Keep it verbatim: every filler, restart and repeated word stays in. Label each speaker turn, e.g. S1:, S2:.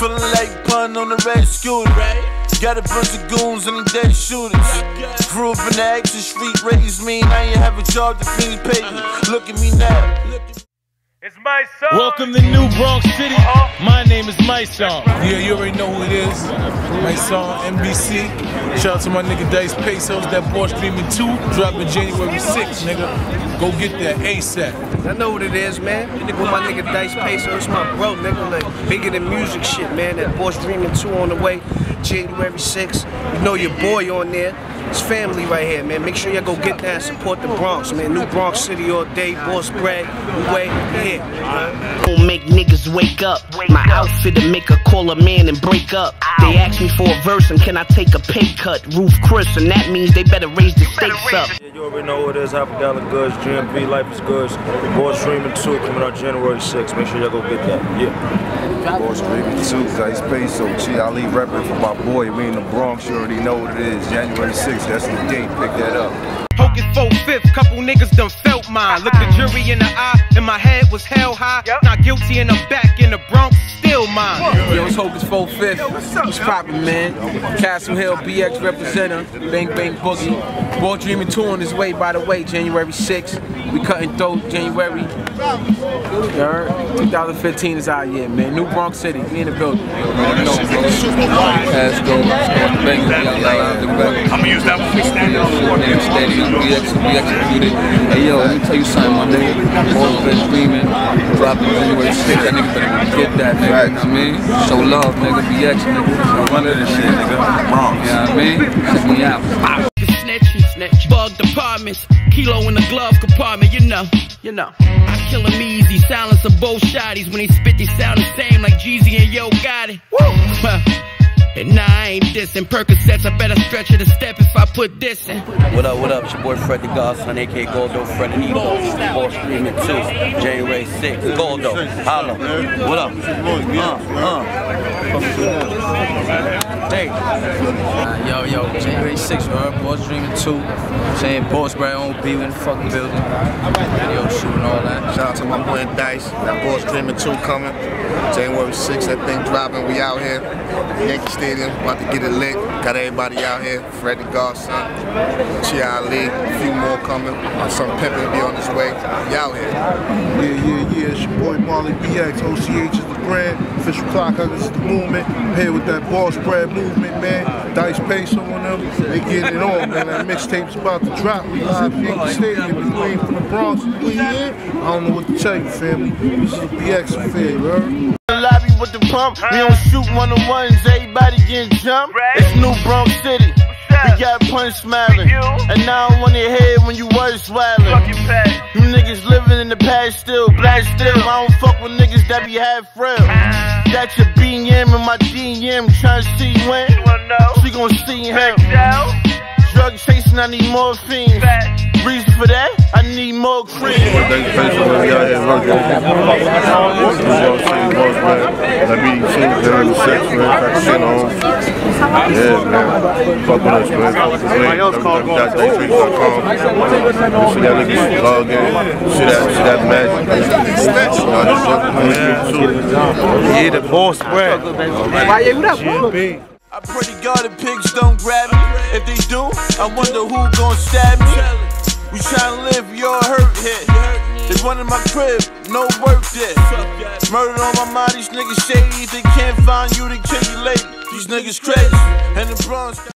S1: Feeling like pun on the red scooter. Got a bunch of goons and they dead shooters. Grew up in the action street, raised me. I ain't have a job to finish paying. Look at me now.
S2: It's my song.
S3: Welcome to New Bronx City. Uh-huh. My name is My Song.
S4: Yeah, you already know who it is. My Song, N B C. Shout out to my nigga Dice Pesos. That Boss Dreamin' two dropping January sixth, nigga. Go get that ASAP.
S5: I know what it is, man. With my nigga Dice Pesos, my bro, nigga. Like, bigger than music shit, man. That Boss Dreamin' two on the way, January sixth. You know your boy on there. It's family right here, man. Make sure y'all go get that and support the Bronx, man. New Bronx City all day, Boss Bread, way here.
S6: Don't make niggas wake up. My outfit to make a call a man and break up. They ask me for a verse and can I take a pay cut? Roof Chris, and that means they better raise the stakes up.
S7: Yeah, you already know what it is. Half a gallon goods, G M P, Life is Goods. Boss Dreamin' two coming out January sixth. Make sure y'all go get that. Yeah.
S8: Boss Dreamin' two, Dice Peso, Chi Ali reppin' for my boy. We in the Bronx, you already know what it is. January sixth, that's the date. Pick that up.
S9: Hocus four-fifth, couple niggas done felt mine. Look the jury in the eye, and my head was hell high. Yep. Not guilty and I'm back in the Bronx, still mine.
S10: Yo, it's Hocus four-fifth. What's poppin', man? Castle Hill, B X representative, Bang Bang Boogie. Boss Dreamin' two on his way, by the way, January sixth. We cutting throat January. twenty fifteen is our year, man. New Bronx City, we in the building.
S11: I'ma use that one for stand
S12: we executed. Hey yo, let me tell you something, my nigga. Boss Dreamin', dropping January sixth. That nigga better get that, nigga. You know what I mean? Show love, nigga. B X, nigga. Run this shit, nigga. Bronx. You know what I mean? Check me out.
S6: Snitch, snitch, bug departments, kilo in the glove compartment, you know, you know. I kill him easy, silence of both shotties. When they spit, they sound the same like Jeezy and Yo Gotti. Woo! And nah, I ain't dissing Percocets, I better stretch it a step if I put this in.
S13: What up, what up, it's your boy Fred the Godson, aka Goldo, Fred and Evo, Boss Dreamin' two, January sixth, Goldo, holla, what up? Uh, uh.
S10: Hey. Uh, yo, yo, January sixth, bro, Boss Dreamin' two, I'm saying Boss Bread on B, we in the fucking building, video shoot and all that.
S14: Shout out to my boy Dice, that Boss Dreamin' two coming, January sixth, that thing dropping, we out here, Yankee Stadium, about to get it lit. Got everybody out here. Fred the Godson, Chi Ali, a few more coming. Some pimpin' be on his way. We out here.
S15: Yeah, yeah, yeah. It's your boy Marley B X. O C H is the brand. Official Clock Huggers is the movement. I'm here with that Boss Bread movement, man. Dice Peso on them. They getting it on, man. That mixtape's about to drop. We live in Yankee Stadium. We waiting for the Bronx. We here. I don't know what to tell you, family. This is a B X affair, you heard?
S1: Lobby with the pump, we don't shoot one-on-ones, everybody getting jumped. It's New Bronx City, we got punch smiling, and now I wanna hear when you was swallowing. You niggas living in the past still, black still. I don't fuck with niggas that be half real. Got your B M and my D M, trying to see when she gon' see him. Drug chasing, I need morphine. Reason for that, I need more cream.
S15: Thank you, thank you for y'all here working. Let me see the sex, man. Shit on. Yeah, man. Fuck with us, man. Everybody else called go. Dot day trees dot com. See that nigga log in. See that, see that magic.
S7: Yeah, the Boss Bread.
S1: I pray to God the pigs don't grab me. If they do, I wonder who gon' stab me. We tryna live, we all hurt here. They running my crib, no work there. Murdered on my mind, these niggas shady. They can't find you, they kill you later. These niggas crazy, and the Bronx.